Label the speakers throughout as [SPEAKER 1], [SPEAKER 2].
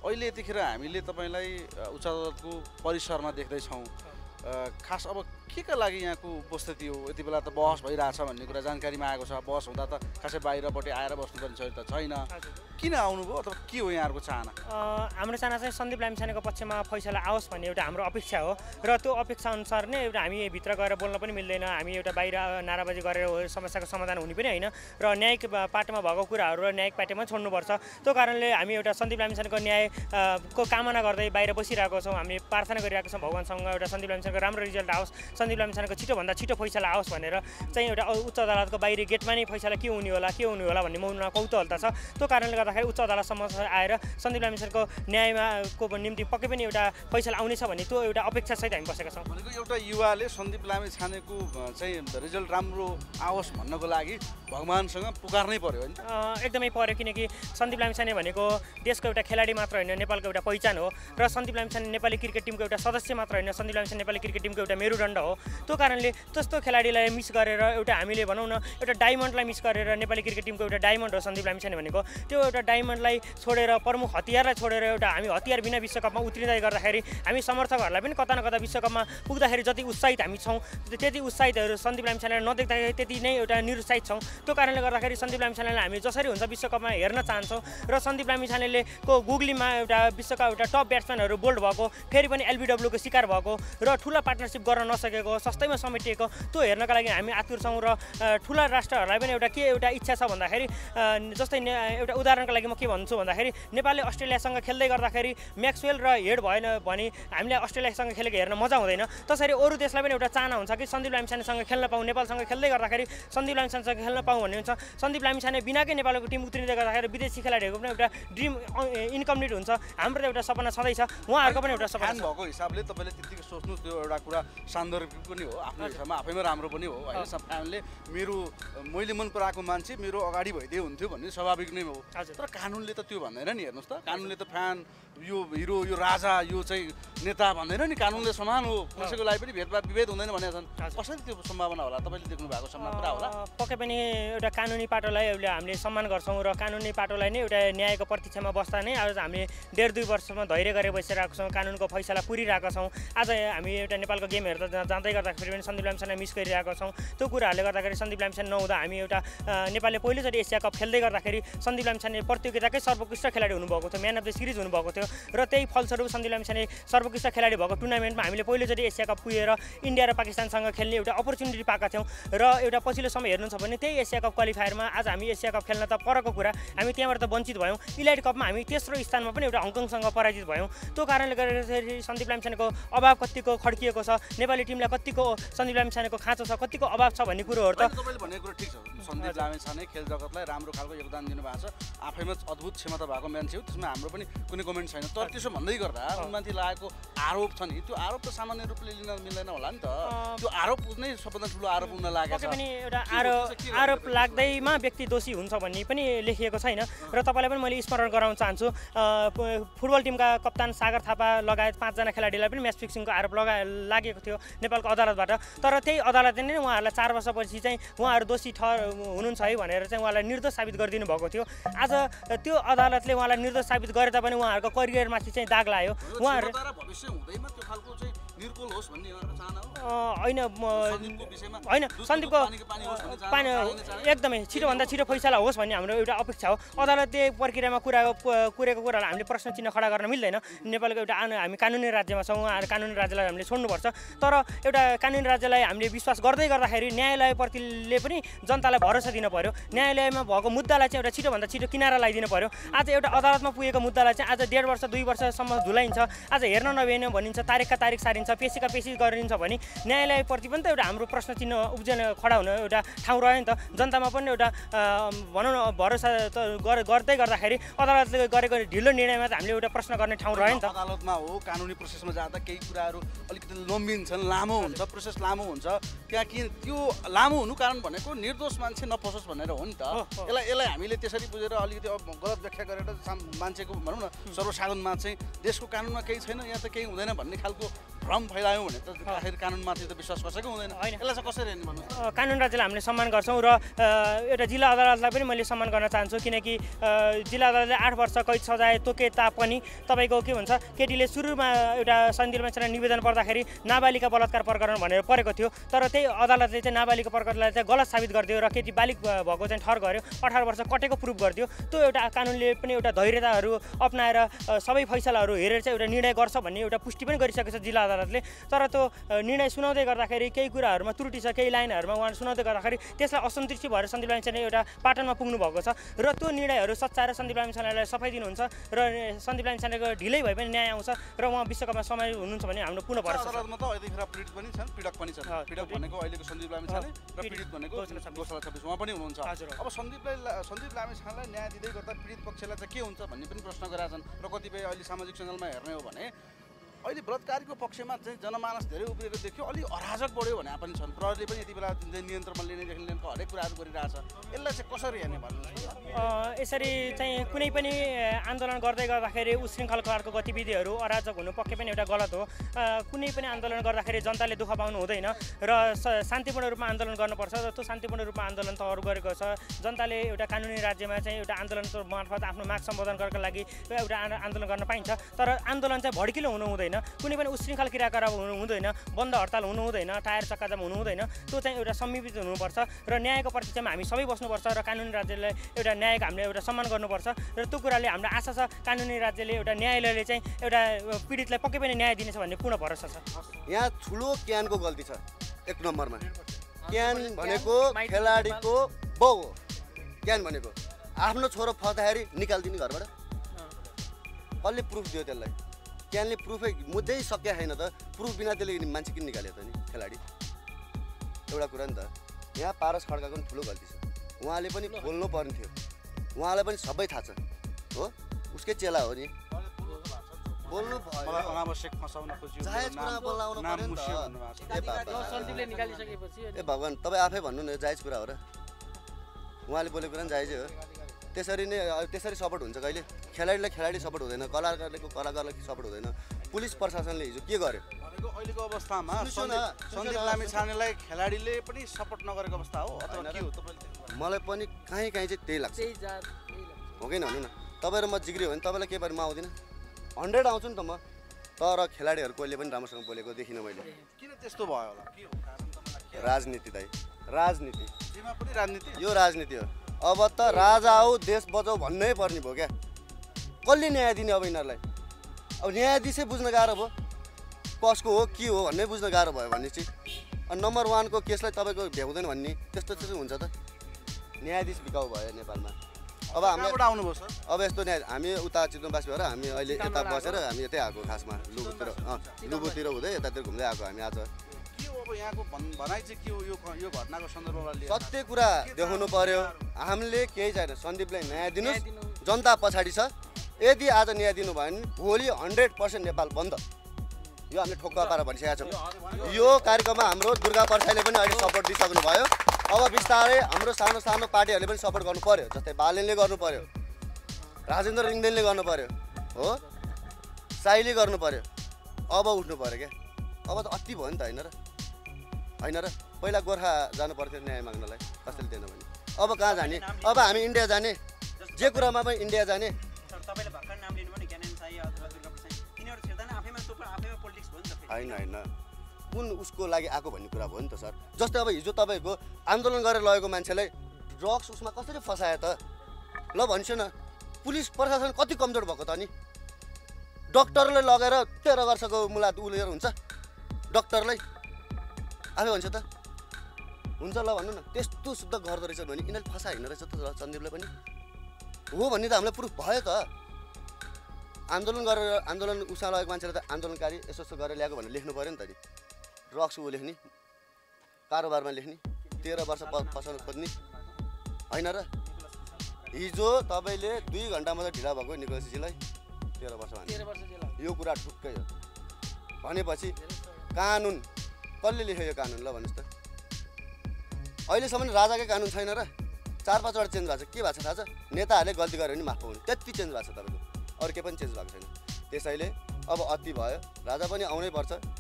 [SPEAKER 1] अहिले यतिखेर हामीले तपाईलाई उच्च अदालतको परिसरमा देख्दैछौँ। खास अब के का लागि यहाँको उपस्थिति हो? यति बेला त बहस भइरहेछ भन्ने कुरा जानकारीमा आएको छ। बहस हुँदा त खासै बाहिरपट्टि आएर बस्नुपर्ने छ त छैन। किन आउनुभयो अथवा के हो यहाँहरूको चाहना?
[SPEAKER 2] हाम्रो चाहना चाहिँ सन्दीप लामिछानेको पक्षमा फैसला आओस् भन्ने एउटा हाम्रो अपेक्षा हो र त्यो अपेक्षा अनुसार नै एउटा हामी भित्र गएर बोल्न पनि मिल्दैन। हामी एउटा बाहिर नाराबाजी गरेर समस्याको समाधान हुने पनि होइन र न्यायिक पाटोमा भएको कुराहरू र न्यायिक पाटोमा छोड्नुपर्छ। त्यो कारणले हामी एउटा सन्दीप लामिछानेको न्यायको कामना गर्दै बाहिर बसिरहेको छौँ। हामी प्रार्थना गरिरहेको छौँ भगवानसँग एउटा सन्दीप लामिछानेको राम्रो रिजल्ट आओस्, सन्दीप लामिछानेको छिटोभन्दा छिटो फैसला आओस् भनेर चाहिँ एउटा उच्च अदालतको बाहिरी गेटमा नै फैसला के हुने होला भन्ने मनमा कौतूहलता छ। त्यो कारणले गर्दाखेरि उच्च अदालतसम्म आएर सन्दीप लामिछानेको न्यायको निम्ति पक्कै पनि एउटा फैसला आउनेछ भन्ने त्यो एउटा अपेक्षासहित हामी बसेका छौँ।
[SPEAKER 1] भनेको एउटा युवाले सन्दीप लामिछानेको चाहिँ रिजल्ट राम्रो आओस् भन्नको लागि भगवानसँग पुकार्नै पर्यो होइन?
[SPEAKER 2] एकदमै पर्यो, किनकि सन्दीप लामिछाने भनेको देशको एउटा खेलाडी मात्र होइन, नेपालको एउटा पहिचान हो र सन्दीप लामिछाने नेपाली क्रिकेट टिमको एउटा सदस्य मात्र होइन, सन्दीप लामिछाने नेपाली क्रिकेट टिमको एउटा मेरुदण्ड हो। त्यो कारणले त्यस्तो खेलाडीलाई मिस गरेर एउटा हामीले भनौँ न एउटा डायमन्डलाई मिस गरेर नेपाली क्रिकेट टिमको एउटा डायमन्ड हो सन्दीप लामिछाने भनेको। त्यो एउटा डायमन्डलाई छोडेर प्रमुख हतियारलाई छोडेर एउटा हामी हतियार बिना विश्वकपमा उत्रिँदै गर्दाखेरि हामी समर्थकहरूलाई पनि कता न कता विश्वकपमा पुग्दाखेरि जति उत्साहित हामी छौँ त्यति उत्साहितहरू सन्दीप लामिछानेलाई नदेख्दाखेरि त्यति नै एउटा निरुत्साहित छौँ। त्यो कारणले गर्दाखेरि सन्दीप लामिछानेलाई हामी जसरी हुन्छ विश्वकपमा हेर्न चाहन्छौँ र सन्दीप लामिछानेले गुगलीमा एउटा विश्वका एउटा टप ब्याट्सम्यानहरू बोल्ड भएको, फेरि पनि एलबिडब्ल्यूको शिकार भएको र ठुला पार्टनरसिप गर्न नसकेको, सस्तैमा समेटिएको त्यो हेर्नका लागि हामी आतुर छौँ। र ठुला राष्ट्रहरूलाई पनि एउटा इच्छा छ भन्दाखेरि जस्तै एउटा उदाहरणको लागि म के भन्छु भन्दाखेरि नेपालले अस्ट्रेलियासँग खेल्दै गर्दाखेरि म्याक्सवेल र हेड भएन भने हामीले अस्ट्रेलियासँग खेलेको हेर्न मजा हुँदैन। त्यसरी अरू देशलाई पनि एउटा चाहना हुन्छ कि सन्दीप लामिछानेसँग खेल्न पाऊँ, नेपालसँग खेल्दै गर्दाखेरि सन्दीप लामिछानेसँग खेल्न पाऊँ भन्ने हुन्छ। सन्दीप लामिछाने बिनाकै नेपालको टिम उत्रिँदै गर्दाखेरि विदेशी खेलाडीहरूको पनि एउटा ड्रिम इन्कम्प्लिट हुन्छ। हाम्रो त एउटा सपना छँदैछ, उहाँहरूको पनि एउटा सपना
[SPEAKER 1] भएको हिसाबले तपाईँले त्यतिकै सोच्नु त्यो एउटा कुरा सान्दर्भिक पनि हो, आफ्नो हिसाबमा आफैमा राम्रो पनि हो होइन। सब फ्यानले मैले मन पराएको मान्छे मेरो अगाडि भइदिए हुन्थ्यो भन्ने स्वाभाविक नै हो। तर कानुनले त त्यो भन्दैन नि। हेर्नुहोस् त, कानुनले त फ्यान यो हिरो यो राजा यो चाहिँ नेता भन्दैन नि। कानुनले समान हो, कसैको लागि पनि विभेद हुँदैन भनेका छन्। कसरी त्यो सम्भावना होला? तपाईँले देख्नु भएको सम्भावना पुरा होला?
[SPEAKER 2] पक्कै पनि एउटा कानुनी पाटोलाई हामीले सम्मान गर्छौँ र कानुनी पाटोलाई नै एउटा न्यायको प्रतीक्षामा बस्दा नै आज हामीले 1.5-2 वर्षमा धैर्य गरेर बसिरहेको छौँ, कानुनको फैसला पुरिरहेका छौँ। आज हामी एउटा नेपालको गेम हेर्दा जाँदै गर्दाखेरि पनि सन्दीप लामिछाने मिस गरिरहेका छौँ। त्यो कुराहरूले गर्दाखेरि सन्दीप लामिछाने नहुँदा हामी एउटा नेपालले पहिलोचोटि एसिया कप खेल्दै गर्दाखेरि सन्दीप लामिछाने प्रतियोगिताकै सर्वोत्कृष्ट खेलाडी हुनुभएको थियो, म्यान अफ द सिरिज हुनुभएको थियो र त्यही फलस्वरूप सन्दीप लामिछाने सर्वोत्कृष्ट खेलाडी भएको टुर्नामेन्टमा हामीले पहिलोचोटि एसिया कप पुगेर इन्डिया र पाकिस्तानसँग खेल्ने एउटा अपर्च्युनिटी पाएका थियौँ र एउटा पछिल्लो समय हेर्नुहुन्छ भने त्यही एसिया कप क्वालिफायरमा आज हामी एसिया कप खेल्न त परको कुरा, हामी त्यहाँबाट त वञ्चित भयौँ। इलाइट कपमा हामी तेस्रो स्थानमा पनि एउटा हङकङसँग पराजित भयौँ। त्यो कारणले गर्दाखेरि सन्दीप लामिछानेको अभाव कतिको खड्किएको छ, नेपाली टिमलाई कतिको सन्दीप लामिछानेको खाँचो छ, कतिको अभाव छ भन्ने कुरोहरू त
[SPEAKER 1] तपाईँले भनेको कुरा ठिक छ। सन्दीप लामिछाने खेल जगतलाई राम्रो खालको योगदान दिनुभएको छ, आफैमा अद्भुत क्षमता भएको मान्छे हो, त्यसमा हाम्रो पनि कुनै कमेन्ट छैन। तर त्यसो भन्दै गर्दा उनमाथि लागेको आरोप छ नि, त्यो आरोप त सामान्य रूपले लिन मिल्दैन होला नि त। त्यो आरोप नै सबभन्दा ठुलो आरोप उनलाई लागेको छ।
[SPEAKER 2] पनि एउटा आरोप लाग्दैमा व्यक्ति दोषी हुन्छ भन्ने पनि लेखिएको छैन। र तपाईँलाई पनि मैले स्मरण गराउन चाहन्छु, फुटबल टिमका कप्तान सागर थापा लगायत 5 जना खेलाडीलाई पनि म्याच फिक्सिङको आरोप लागेको थियो नेपालको अदालतबाट। तर त्यही अदालतले नै उहाँहरूलाई 4 वर्षपछि चाहिँ उहाँहरू दोषी हुनुहुन्छ है भनेर चाहिँ उहाँलाई निर्दोष साबित गरिदिनु भएको थियो। आज त्यो अदालतले उहाँलाई निर्दोष साबित गरे तापनि उहाँहरूको करियरमाथि चाहिँ दाग लाग्यो। उहाँहरू होइन सन्दीपको पानी एकदमै छिटोभन्दा छिटो फैसला होस् भन्ने हाम्रो एउटा अपेक्षा हो। अदालतले प्रक्रियामा कुरेको कुरालाई हामीले प्रश्न चिन्ह खडा गर्न मिल्दैन। नेपालको एउटा हामी कानुनी राज्यमा छौँ, कानुनी राज्यलाई हामीले छोड्नुपर्छ। तर एउटा कानुनी राज्यलाई हामीले विश्वास गर्दै गर्दाखेरि न्यायालयप्रतिले पनि जनतालाई भरोसा दिन पर्यो। न्यायालयमा भएको मुद्दालाई चाहिँ एउटा छिटोभन्दा छिटो किनारा लगाइदिनु पर्यो। आज एउटा अदालतमा पुगेको मुद्दालाई चाहिँ आज 1.5 वर्ष 2 वर्षसम्म झुलाइन्छ, आज हेर्न नभएन भनिन्छ, तारिकका तारिक सारिन्छ, पेशीका पेशी गरिन्छ भने न्यायालयप्रति पनि त एउटा हाम्रो प्रश्न चिन्ह उब्जन खडा हुन एउटा ठाउँ रह्यो नि त। जनतामा पनि एउटा भनौँ न भरोसा गर्दै गर्दाखेरि अदालतले गरेको ढिलो निर्णयमा त हामीले एउटा प्रश्न गर्ने ठाउँ रह्यो नि त।
[SPEAKER 1] अदालतमा हो, कानुनी प्रोसेसमा जाँदा केही कुराहरू अलिकति लम्बिन्छन्, लामो हुन्छ, प्रोसेस लामो हुन्छ। त्यहाँ कि त्यो लामो हुनु कारण भनेको निर्दोष मान्छे नफसोस् भनेर हो नि त। यसलाई हामीले त्यसरी बुझेर अलिकति गलत व्याख्या गरेर मान्छेको भनौँ न सर्वसाधारणमा चाहिँ देशको कानुनमा केही छैन, यहाँ त केही हुँदैन भन्ने खालको भ्रम फैलायौँ भने त आखिर कानुनमाथि त विश्वास कसैको हुँदैन
[SPEAKER 2] होइन।
[SPEAKER 1] यसलाई चाहिँ कसरी हेर्ने भन्नु
[SPEAKER 2] कानुन राज्यलाई हामीले सम्मान गर्छौँ र एउटा जिल्ला अदालतलाई पनि मैले सम्मान गर्न चाहन्छु किनकि जिल्ला अदालतले 8 वर्ष कैद सजाय तोके तापनि तपाईँको के भन्छ केटीले सुरुमा एउटा सन्धिमा निवेदन पर्दाखेरि नाबालिका बलात्कार प्रकरण भनेर परेको थियो तर त्यही अदालतले चाहिँ नाबालिका प्रकरणलाई चाहिँ गलत साबित गरिदियो र केटी बालिक भएको चाहिँ ठहर गर्यो 18 वर्ष कटेको प्रुफ गरिदियो त्यो एउटा कानुनले पनि एउटा धैर्यताहरू अप्नाएर सबै फैसलाहरू हेरेर चाहिँ एउटा निर्णय गर्छ भन्ने एउटा पुष्टि पनि गरिसकेको छ जिल्ला अदालतले तर त्यो निर्णय सुनाउँदै गर्दाखेरि केही कुराहरूमा त्रुटि छ केही लाइनहरूमा उहाँले सुनाउँदै गर्दाखेरि त्यसलाई असन्तुष्टि भएर सन्दीप लामिछाने एउटा पाटनमा पुग्नु भएको छ र त्यो निर्णयहरू सच्चाएर सन्दीप लामिछानेलाई सफाइ दिनुहुन्छ र सन्दीप लामिछानेको ढिलै भए पनि न्याय आउँछ र उहाँ विश्वकपमा समय हुनुहुन्छ भने हाम्रो पूर्ण भरोसा छ
[SPEAKER 1] अदालतमा त अहिलेखेर पीडित पनि छन् पीडक पनि छन् पीडक भनेको अहिलेको सन्दीप लामिछाने र पीडित भनेको गोसला 26 उहाँ पनि हुनुहुन्छ अब सन्दीप लामिछानेलाई न्याय दिँदै गर्दा पीडित पक्षलाई चाहिँ के हुन्छ भन्ने पनि प्रश्न गरेका छन् र कतिपय अहिले सामाजिक सञ्जालमा हेर्ने हो भने अहिले बलात्कारको पक्षमा चाहिँ जनमानस धेरै उब्रिएको देख्यो अलि अराजक बढ्यो भने पनि छन् प्रहरीले पनि यति बेला नियन्त्रणमा लिनेदेखि लिनको हरेक कुराहरू गरिरहेछ यसलाई चाहिँ कसरी हेर्ने भन्नु
[SPEAKER 2] यसरी चाहिँ कुनै पनि आन्दोलन गर्दै गर्दाखेरि उशृङ्खलकारको गतिविधिहरू अराजक हुनु पक्कै पनि एउटा गलत हो कुनै पनि आन्दोलन गर्दाखेरि जनताले दुःख पाउनु हुँदैन र शान्तिपूर्ण रूपमा आन्दोलन गर्नुपर्छ र त्यो शान्तिपूर्ण रूपमा आन्दोलन त अरू गरेको छ जनताले एउटा कानुनी राज्यमा चाहिँ एउटा आन्दोलनको मार्फत आफ्नो माग सम्बोधन गर्नको लागि एउटा आन्दोलन गर्न पाइन्छ तर आन्दोलन चाहिँ भड्किलो हुनु हुँदैन कुनै पनि उशृङ्खल क्रियाकलाप हुनु हुँदैन बन्द हडताल हुनु हुँदैन टायर चक्काजाम हुनु हुँदैन त्यो चाहिँ एउटा संविधान हुनुपर्छ र न्यायको प्रतीक्षामा हामी सबै बस्नुपर्छ र कानुनी राज्यलाई एउटा न्यायको हामीले एउटा सम्मान गर्नुपर्छ र त्यो कुराले हाम्रो आशा छ कानुनी राज्यले एउटा न्यायालयले चाहिँ एउटा पीडितलाई पक्कै पनि न्याय दिनेछ भन्ने पूर्ण भरोसा छ
[SPEAKER 3] यहाँ ठुलो क्यानको गल्ती छ 1 नम्बरमा क्यान भनेको खेलाडीको बाउ हो क्यान भनेको आफ्नो छोरो फस्दाखेरि निकालिदिने घरबाट कसले प्रुफ दियो त्यसलाई क्यानले प्रुफै मुद्दै सकिया छैन त प्रुफ बिना त्यसले मान्छे किन निकाल्यो त नि खेलाडी एउटा कुरा नि त यहाँ पारस खड्काको पनि ठुलो गल्ती छ उहाँले पनि बोल्नु पर्ने थियो उहाँलाई पनि सबै थाहा छ हो उसकै चेला हो नि बोल्नु भयो
[SPEAKER 1] अनावश्यक फसाउन खोज्यो
[SPEAKER 3] जायज कुरा बोल्न आउनु पर्यो नि त
[SPEAKER 2] सन्दीपले निकालिसकेपछि
[SPEAKER 3] ए भगवान तपाईँ आफै भन्नु न जायज कुरा हो र उहाँले बोलेको कुरा पनि जायजै हो त्यसरी नै त्यसरी सपोर्ट हुन्छ कहिले खेलाडीलाई खेलाडी सपोर्ट हुँदैन कलाकारलाई सपोर्ट हुँदैन पुलिस प्रशासनले हिजो के गर्यो
[SPEAKER 1] भनेको अहिलेको अवस्थामा सन्दीप लामिछानेलाई खेलाडीले पनि सपोर्ट नगरेको अवस्था हो अथवा के हो तपाईले
[SPEAKER 3] मलाई पनि कहीँ चाहिँ त्यही लाग्छ हो कि भन्नु न तपाईँ र म जिग्री हो भने तपाईँलाई के बारेमा आउँदिनँ 100 आउँछु नि त म तर खेलाडीहरू कोहीले पनि राम्रोसँग बोलेको देखिनँ मैले
[SPEAKER 1] किन त्यस्तो भयो होला के हो कारण त मलाई
[SPEAKER 3] राजनीति दाइ राजनीति
[SPEAKER 1] जेमा पनि राजनीति
[SPEAKER 3] यो राजनीति हो अब त राजा आऊ देश बचाऊ भन्नै पर्ने भयो क्या कसले न्याय दिने अब यिनीहरूलाई अब न्यायाधीशै बुझ्न गाह्रो भयो कसको हो के हो भन्ने बुझ्न गाह्रो भयो भने चाहिँ नम्बर 1 को केसलाई तपाईँको भ्याउँदैन भन्ने त्यस्तो चाहिँ हुन्छ त न्यायाधीश बिकाउ भयो नेपालमा अब हामीले
[SPEAKER 1] आउनुभयो सर
[SPEAKER 3] अब यस्तो न्याय हामी उता चितवनवासी भएर हामी अहिले यता बसेर हामी यतै आएको खासमा लुबुतिर हुँदै यतातिर घुम्दै आएको हामी आज
[SPEAKER 1] के हो अब यहाँको भनाइ चाहिँ के हो यो घटनाको सन्दर्भमा लिएर
[SPEAKER 3] सत्य कुरा देखाउनु पर्यो हामीले केही छैन सन्दीपलाई न्याय दिनुहोस् जनता पछाडि छ यदि आज न्याय दिनु भयो भने भोलि 100% नेपाल बन्द यो हामीले ठोक्का पारेर भनिसकेका छौँ यो कार्यक्रममा हाम्रो दुर्गा प्रसाईले पनि अहिले सपोर्ट दिइसक्नु भयो अब बिस्तारै हाम्रो सानो सानो पार्टीहरूले पनि सपोर्ट गर्नु पर्यो जस्तै बालेनले गर्नु पर्यो राजेन्द्र रिङदेनले गर्नु पर्यो हो साईले गर्नु पर्यो अब उठ्नु पर्यो क्या अब त अति भयो नि त होइन र पहिला गोर्खा जानु पर्थ्यो न्याय माग्नलाई कसैले दिएन भने अब कहाँ जाने अब हामी इन्डिया जाने जे कुरामा पनि इन्डिया जाने
[SPEAKER 4] तपाईले भर्खर नाम लिनु भने ज्ञानेन्द्र साई अथवा दुर्गा प्रसाई तिनीहरू छिर्दैन आफैमा पोलिटिक्स भयो नि त
[SPEAKER 3] होइन कुन उसको लागि आएको भन्ने कुरा भयो नि त सर जस्तै अब हिजो तपाईँको आन्दोलन गरेर लगेको मान्छेलाई ड्रग्स उसमा कसरी फसायो त ल भन्छु न पुलिस प्रशासन कति कमजोर भएको त नि डक्टरले लगेर 13 वर्षको मुला उलेर हुन्छ डक्टरलाई आफै भन्छ त हुन्छ ल भन्नु न त्यस्तो शुद्ध गर्दो रहेछ भने यिनीहरूले फसाएन रहेछ त सन्दीपलाई पनि हो भन्ने त हामीलाई प्रुफ भयो त आन्दोलन उसा लगेको मान्छेले त आन्दोलनकारी यसो गरेर ल्याएको भनेर लेख्नु पऱ्यो नि त नि ड्रग्स ऊ लेख्ने कारोबारमा लेख्ने 13 वर्ष फसाउन खोज्ने होइन र हिजो तपाईँले 2 घन्टा मात्रै ढिला भएको निकोलजीलाई 13 वर्ष यो कुरा ठुक्कै हो भनेपछि कानुन कसले लेख्यो यो कानुन ल भन्नुहोस् त अहिलेसम्म राजाकै कानुन छैन र 4-5 वटा चेन्ज भएको छ के भएको छ थाहा छ नेताहरूले गल्ती गर्यो भने माफ पाउने त्यति चेन्ज भएको छ तपाईँको अरू के पनि चेन्ज भएको छैन त्यसैले अब अति भयो राजा पनि आउनै पर्छ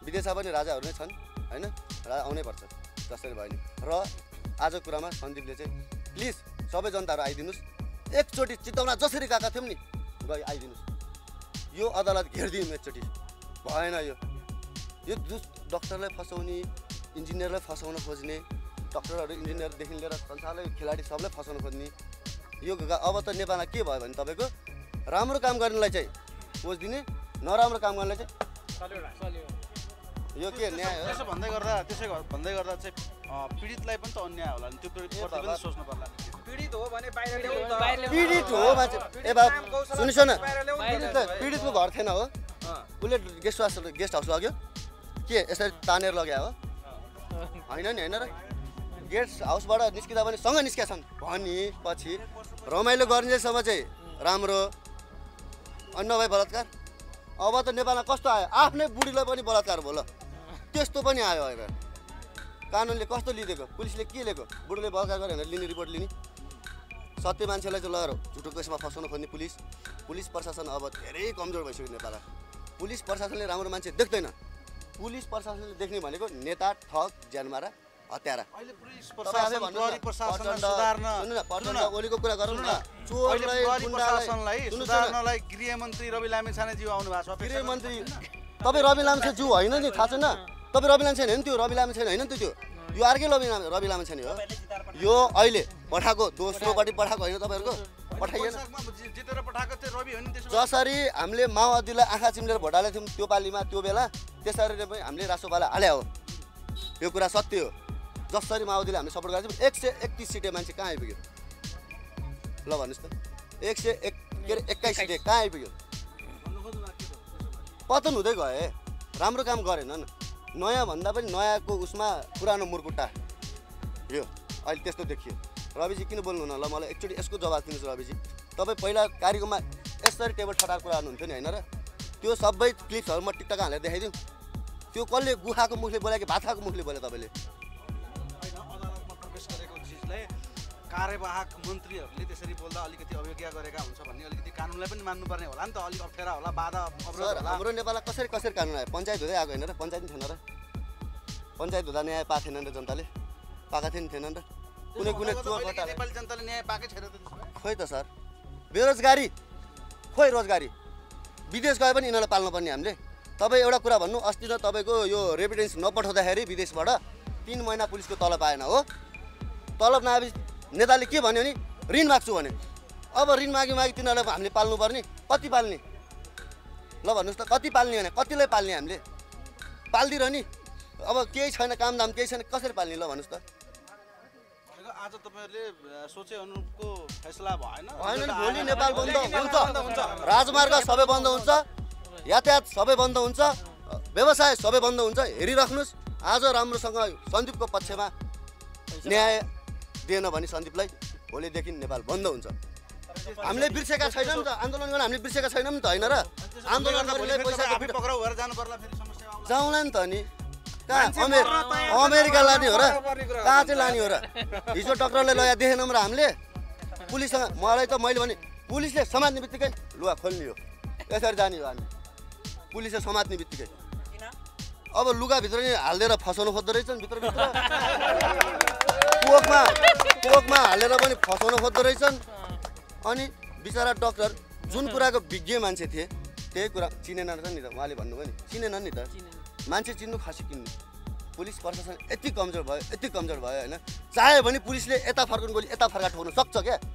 [SPEAKER 3] विदेशमा पनि राजाहरू नै छन् होइन, राजा आउनै पर्छ जसरी भयो नि। र आजको कुरामा सन्दीपले चाहिँ प्लिज सबै जनताहरू आइदिनुहोस्, एकचोटि चितवना जसरी गएका थियौँ नि गई आइदिनुहोस्, यो अदालत घेरिदिउँ एकचोटि, भएन यो डक्टरलाई फसाउने, इन्जिनियरलाई फसाउन खोज्ने, डक्टरहरू इन्जिनियरदेखि लिएर संसारलाई खेलाडी सबलाई फसाउन खोज्ने यो अब त नेपालमा के भयो भने तपाईँको राम्रो काम गर्नेलाई चाहिँ पोज दिने, नराम्रो काम गर्नेलाई चाहिँ यो के न्याय हो?
[SPEAKER 1] त्यसो भन्दै गर्दा चाहिँ पीडितलाई पनि त अन्याय होला नि, त्यो प्रति पनि सोच्नु पर्ला।
[SPEAKER 4] पीडित हो भने बाहिर
[SPEAKER 3] पीडित हो मान्छे, ए बा सुनिस् न, पीडितको घर थिएन हो, उसले गेस्ट हाउस लग्यो के यसरी तानेर लग्यो हो? होइन नि, होइन र गेस्ट हाउसबाट निस्किँदा पनि सँग निस्किया छन् भनेपछि रमाइलो गर्नेसम्म चाहिँ राम्रो, अन्य भए बलात्कार। अब त नेपालमा कस्तो आयो, आफ्नै बुढीलाई पनि बलात्कार भयो ल, त्यस्तो पनि आयो अहिले। कानुनले कस्तो लिइदिएको, पुलिसले के लिएको, बुढीले बलात्कार गरेर भनेर लिने रिपोर्ट लिने, सत्य मान्छेलाई चाहिँ लगेर झुटो केसमा फसाउन खोज्ने पुलिस प्रशासन अब धेरै कमजोर भइसक्यो नेपालमा। पुलिस प्रशासनले राम्रो मान्छे देख्दैन, पुलिस प्रशासनले देख्ने भनेको नेता, ठग, ज्यानमारा, हत्यारा।
[SPEAKER 1] अहिले पुलिस प्रशासन, प्रहरी प्रशासनलाई सुधार्न,
[SPEAKER 3] ओलीको कुरा गरौँ न,
[SPEAKER 1] अहिले प्रहरी प्रशासनलाई सुधार्नलाई गृहमन्त्री रवि लामिछानेज्यू आउनु भएको छ।
[SPEAKER 3] गृहमन्त्री तपाईँ रवि लामिछानेज्यू होइन नि, थाहा छैन? तपाईँ रवि लामिछाने होइन, त्यो रवि लामिछाने होइन नि त्यो, यो अर्कै रवि लामिछाने हो। यो अहिले पठाएको दोस्रोपट्टि पठाएको होइन, तपाईँहरूको पठाइएन।
[SPEAKER 1] जितेर पठाएको थियो रवि होइन,
[SPEAKER 3] जसरी हामीले माओवादीलाई आँखा चिम्लेर भोट हालेको थियौँ त्यो पालीमा त्यो बेला, त्यसरी नै पनि हामीले रासोपालाई हाले हो, यो कुरा सत्य हो। जसरी माओवादीले हामीले सपोर्ट गरेको थियौँ 131 सिटे मान्छे कहाँ आइपुग्यो ल भन्नुहोस् त, 121 सिटे कहाँ आइपुग्यो? पतन हुँदै गए, राम्रो काम गरेन न, नयाँ भन्दा पनि नयाँको उसमा पुरानो मुरकुट्टा यो अहिले त्यस्तो देखियो। रविजी किन बोल्नु न ल, मलाई एकचोटि यसको जवाब दिनुहोस् रविजी। तपाईँ पहिला कार्यक्रममा यसरी टेबल ठटाएर कुरा गर्नुहुन्थ्यो नि होइन र, त्यो सबै क्लिप्सहरू म टिकटक हालेर देखाइदिउँ, त्यो कसले गुखाको मुखले बोल्यो कि भात खाएको मुखले बोल्यो तपाईँले?
[SPEAKER 1] अदालतमा प्रवेश गरेको चिजलाई कार्यवाहक मन्त्रीहरूले त्यसरी बोल्दा अलिकति अवज्ञा गरेका हुन्छ भन्ने अलिकति कानुनलाई पनि मान्नुपर्ने होला नि त, अलिक अप्ठ्यारा होला, बाधा अवरोध होला।
[SPEAKER 3] हाम्रो नेपालमा कसरी कानुन आयो? पञ्चायत हुँदै आएको होइन र, पञ्चायत पनि थिएन र, पञ्चायत हुँदा न्याय पाएको थिएन र, जनताले पाएका थिएनन् र, कुनै चोर
[SPEAKER 1] नेपाली जनताले न्याय पाएकै छैन त।
[SPEAKER 3] खोइ त सर, बेरोजगारी खोइ रोजगारी, विदेश गए पनि यिनीहरूलाई पाल्नुपर्ने हामीले। तपाईँ एउटा कुरा भन्नु, अस्ति त तपाईँको यो रेमिटेन्स नपठाउँदाखेरि विदेशबाट 3 महिना पुलिसको तलब आएन हो, तलब नआएपछि नेताले के भन्यो नि, ऋण माग्छु भने। अब ऋण मागी तिनीहरूलाई हामीले पाल्नुपर्ने, कति पाल्ने ल भन्नुहोस् त, कति पाल्ने भने कतिलाई पाल्ने हामीले? पाल्दिरहने, अब केही छैन कामदाम, केही छैन, कसरी पाल्ने ल भन्नुहोस् त?
[SPEAKER 1] आज तपाईँहरूले सोचे अनुरूपको फैसला भएन
[SPEAKER 3] होइन नि, भोलि नेपाल बन्द हुन्छ, राजमार्ग सबै बन्द हुन्छ, यातायात सबै बन्द हुन्छ, व्यवसाय सबै बन्द हुन्छ। हेरिराख्नुहोस्, आज राम्रोसँग सन्दीपको पक्षमा न्याय दिएन भने सन्दीपलाई भोलिदेखि नेपाल बन्द हुन्छ। हामीले बिर्सेका छैनौँ नि त, आन्दोलन गर्न हामीले बिर्सेका छैनौँ नि त होइन र, आन्दोलन गर्ने पैसा जाउँला नि त नि, कहाँ अमेरिका लाने हो र, कहाँ चाहिँ लाने हो र? हिजो डक्टरले लगाए देखेनौँ र हामीले, पुलिससँग मलाई त मैले भने पुलिसले समात्ने बित्तिकै लुगा खोल्ने हो, यसरी जाने हो हामी, पुलिसले समात्ने बित्तिकै। अब लुगाभित्र नि हालिदिएर फसाउनु खोज्दो रहेछन्, भित्रभित्र पोकमा हालेर पनि फसाउनु खोज्दो रहेछन्। अनि बिचरा डक्टर जुन कुराको विज्ञ मान्छे थिए त्यही कुरा चिनेन र नि त, उहाँले भन्नुभयो नि चिनेनन् नि त, मान्छे चिन्नु खसी किन्नु। पुलिस प्रशासन यति कमजोर भयो होइन, चाह्यो भने पुलिसले यता फर्कनु गोली यता फर्का ठोक्नु सक्छ क्या,